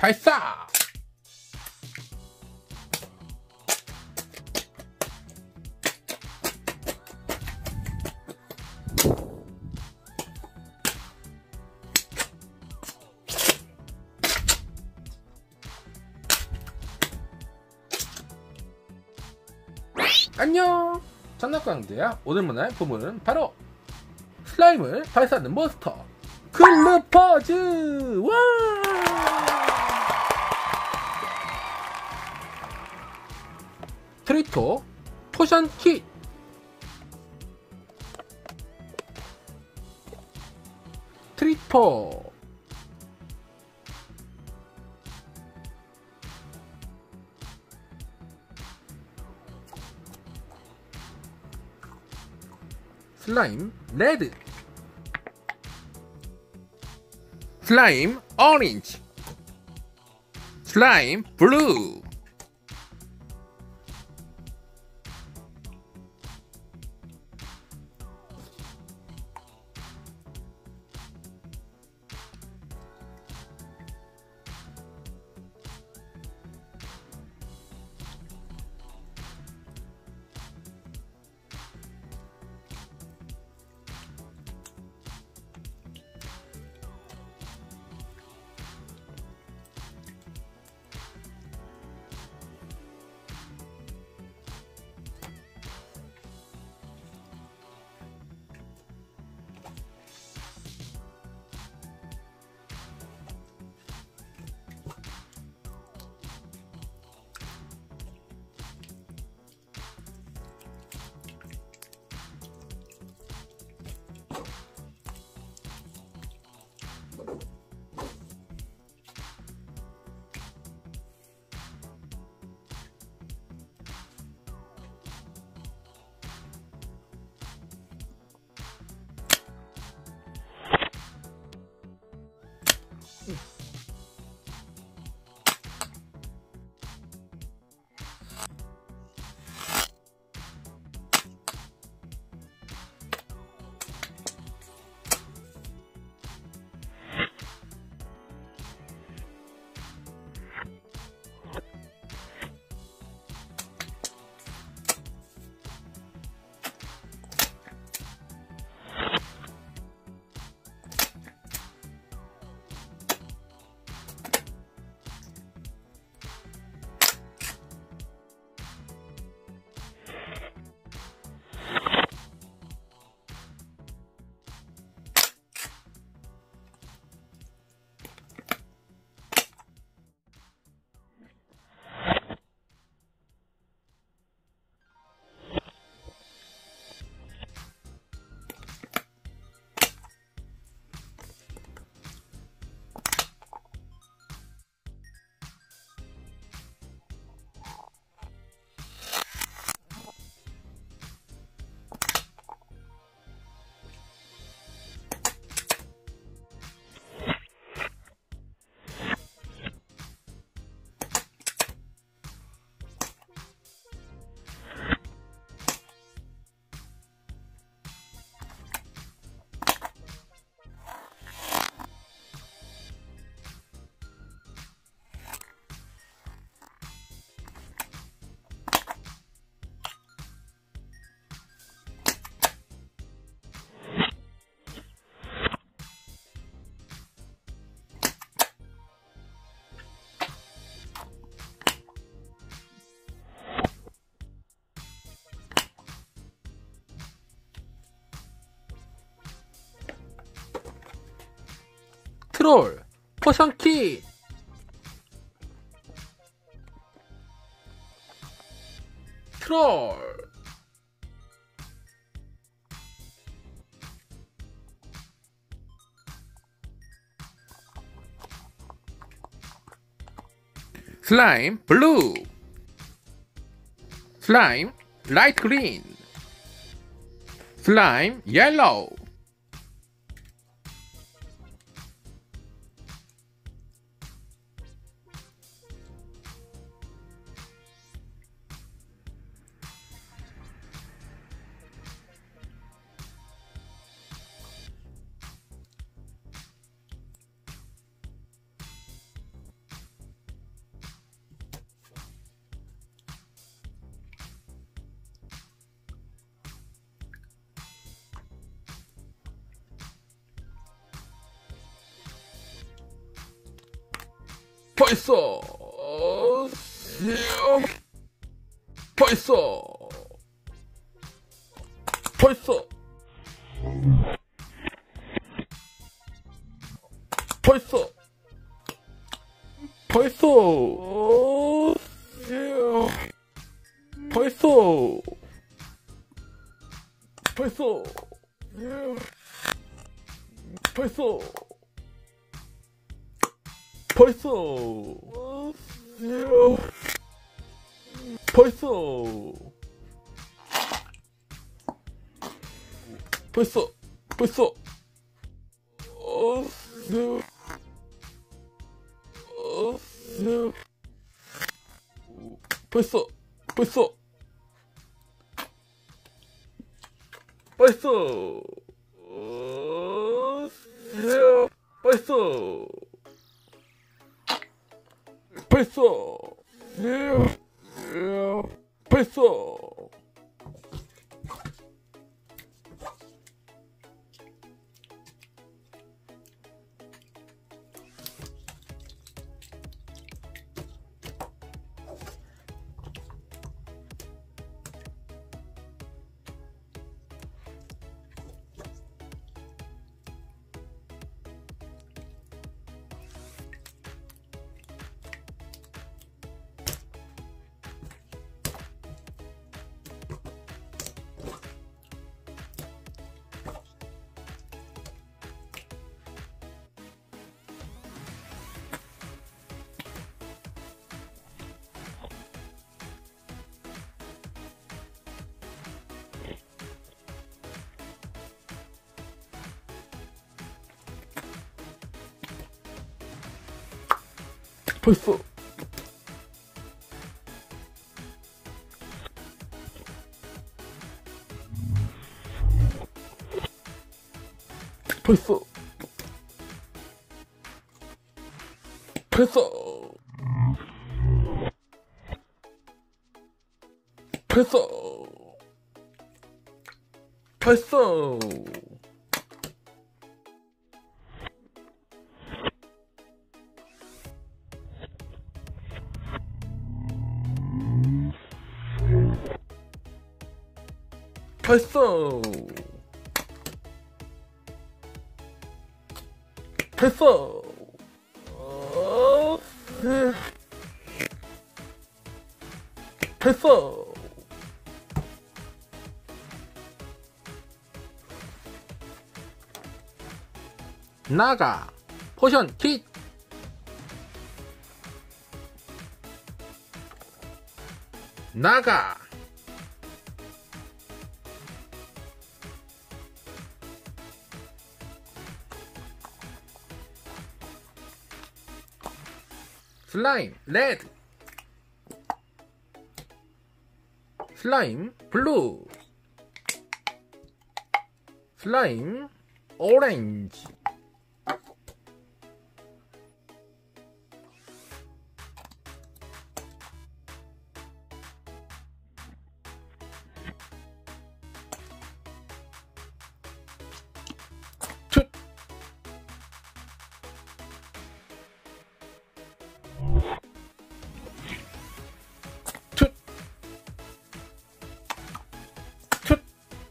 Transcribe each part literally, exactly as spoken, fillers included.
발사! 안녕! 장난감대야. 오늘 만날 보물은 바로 슬라임을 발사하는 몬스터 글루퍼즈! 와! 트리토 포션 킷, 트리토 슬라임 레드, 슬라임 오렌지, 슬라임 블루, 트롤 포션 킷, 트롤 슬라임 블루, 슬라임 라이트 그린, 슬라임 옐로우, 벌써 벌써 벌써 벌써 벌써 벌써 벌써 벌써 벌써 벌써 벌써 벌써 어, 어, 벌써 벌써 벌써 어, 벌써 벌써 벌써 벌써 벌써 벌써 벌써 벌써 벌써 벌써 어, 벌써 나가 포션 킷 나가 슬라임 레드 슬라임 블루 슬라임 오렌지 툭 툭 툭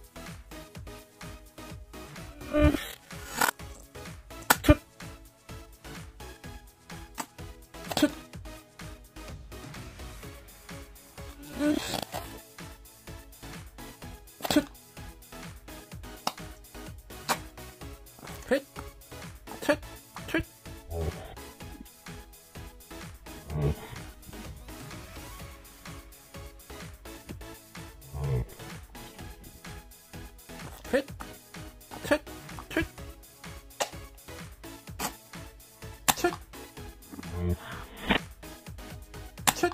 툭 툭 툭 헷 툭 툭 헷 툭 툭 툭 툭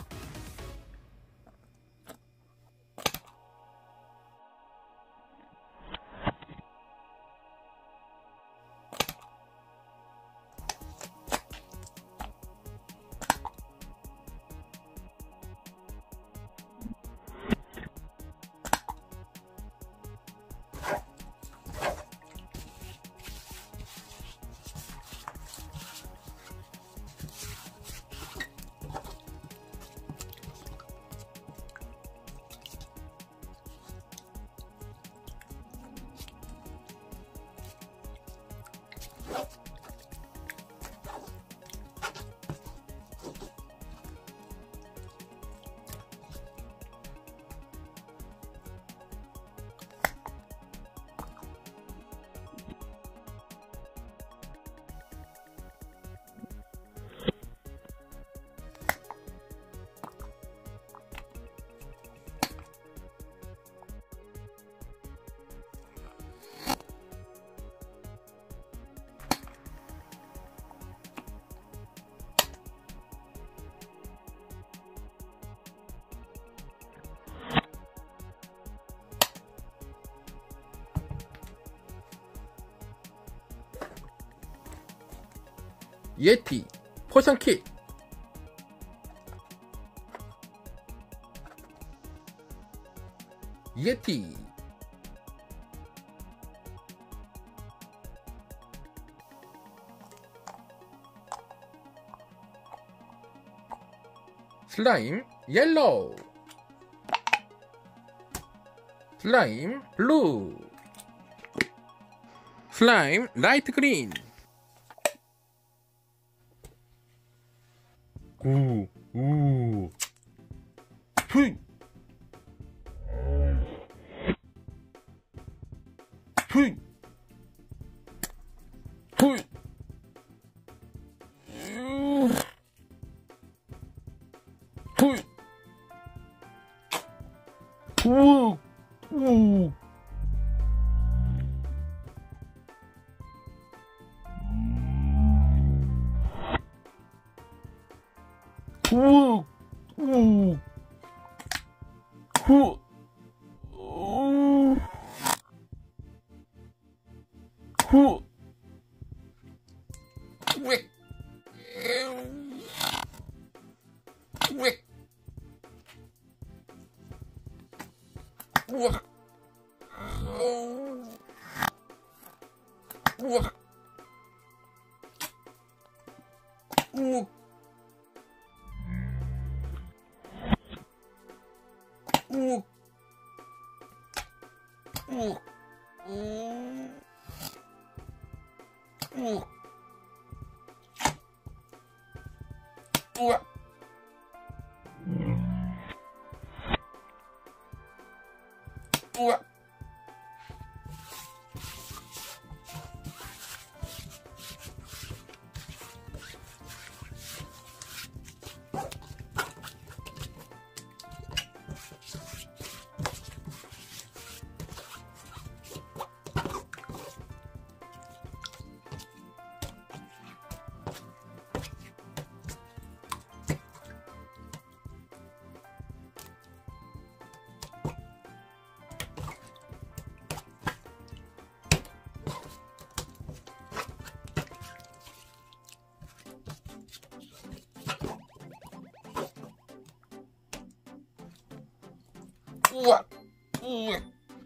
예티 포션킷, 예티 슬라임 옐로우, 슬라임 블루, 슬라임 라이트 그린. 우, 우, 푸이, 푸이, 푸이, 푸이, 우, 우. 우, 우, 후, 우, 후, 왜, 왜, 우와, 우와, 우. 우, 우, 우, 우, 우와, 우와. 우와, 우와.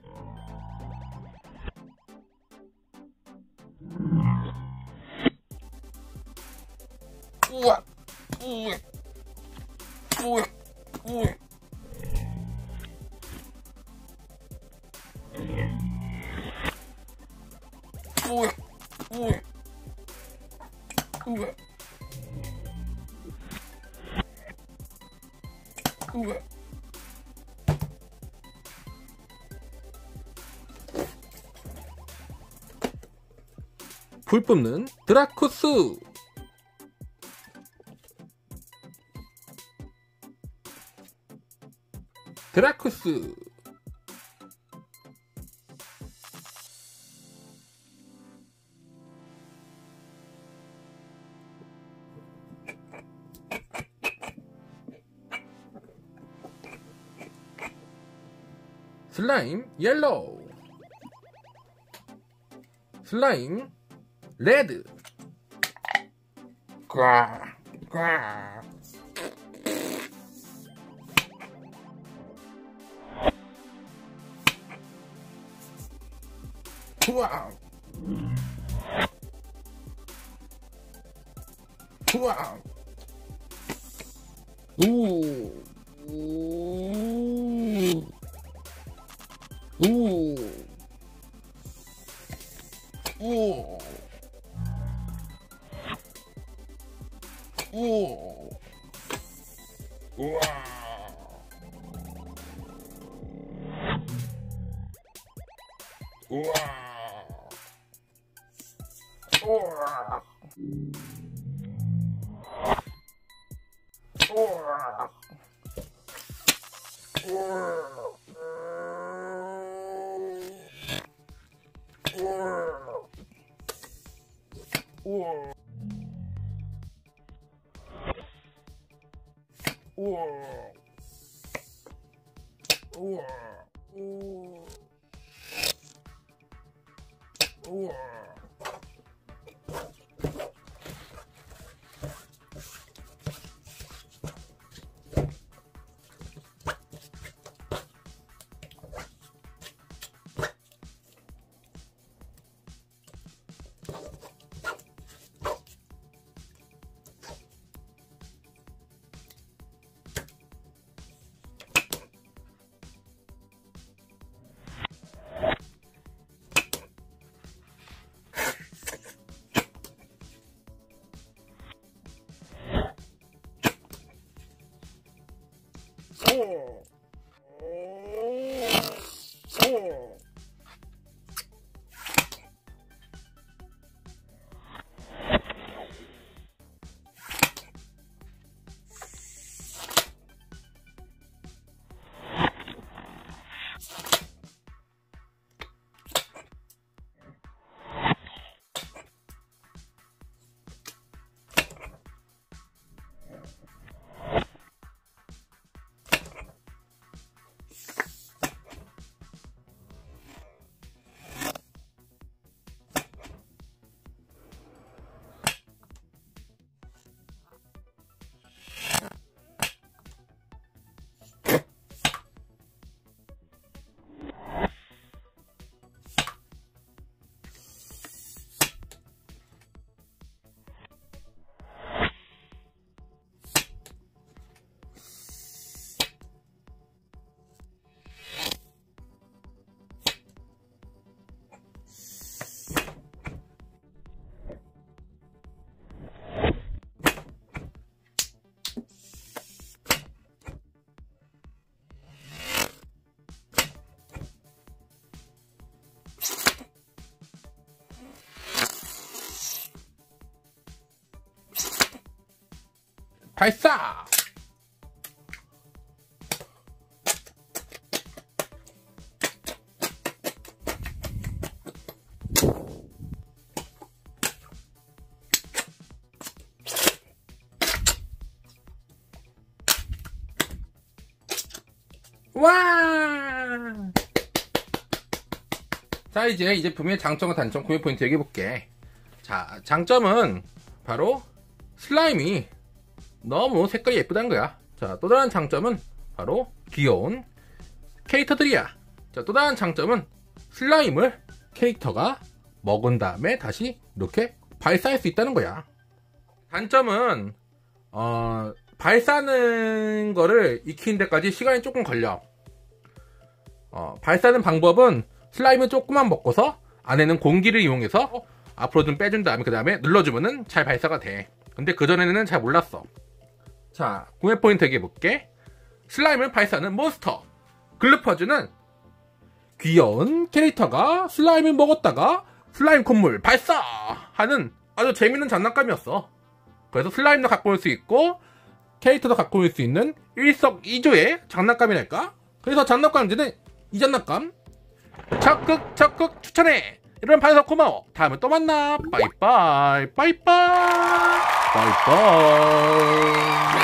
우와, 우와, 우와, 우와. 우와, 우와, 우와, 우와. 불 뿜는 드라쿠스, 드라쿠스, 슬라임 옐로우, 슬라임 레드, 꽉, 꽉. 와우, 와우, 우, 우, 우, 우. 오, 우와, 우와, 우와, 우와, 우와, 우와. 우와, 우와, 우와, 발사! 와! 자, 이제 이 제품의 장점과 단점, 구매 포인트 얘기해볼게. 자, 장점은 바로 슬라임이 너무 색깔이 예쁘다는 거야. 자, 또 다른 장점은 바로 귀여운 캐릭터들이야. 자, 또 다른 장점은 슬라임을 캐릭터가 먹은 다음에 다시 이렇게 발사할 수 있다는 거야. 단점은 어, 발사하는 거를 익히는 데까지 시간이 조금 걸려. 어, 발사하는 방법은 슬라임을 조금만 먹고서 안에는 공기를 이용해서 앞으로 좀 빼준 다음에 그 다음에 눌러주면은 잘 발사가 돼. 근데 그전에는 잘 몰랐어. 자, 구매 포인트 얘기해볼게. 슬라임을 발사하는 몬스터 글루퍼즈는 귀여운 캐릭터가 슬라임을 먹었다가 슬라임 콧물 발사하는 아주 재밌는 장난감이었어. 그래서 슬라임도 갖고 올 수 있고 캐릭터도 갖고 올 수 있는 일석이조의 장난감이랄까? 그래서 장난감들은 이 장난감 적극 적극 추천해. 여러분 봐줘서 고마워. 다음에 또 만나. 빠이빠이 빠이빠이 빠이빠이.